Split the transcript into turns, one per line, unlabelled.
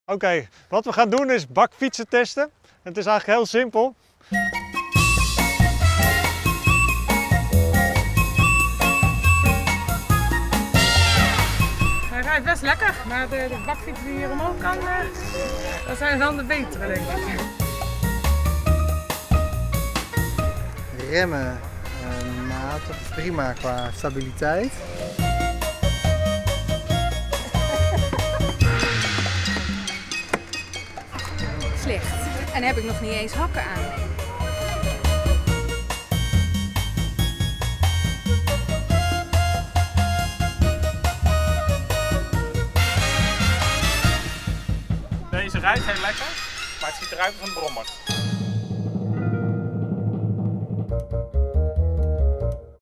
Oké, wat we gaan doen is bakfietsen testen. Het is eigenlijk heel simpel.
Hij rijdt best lekker, maar de bakfiets die hier omhoog kan, dat zijn dan de betere, denk ik.
Remmen matig, prima qua stabiliteit.
Slecht. En heb ik nog niet eens hakken aan.
Deze rijdt heel lekker, maar het ziet eruit als een brommer.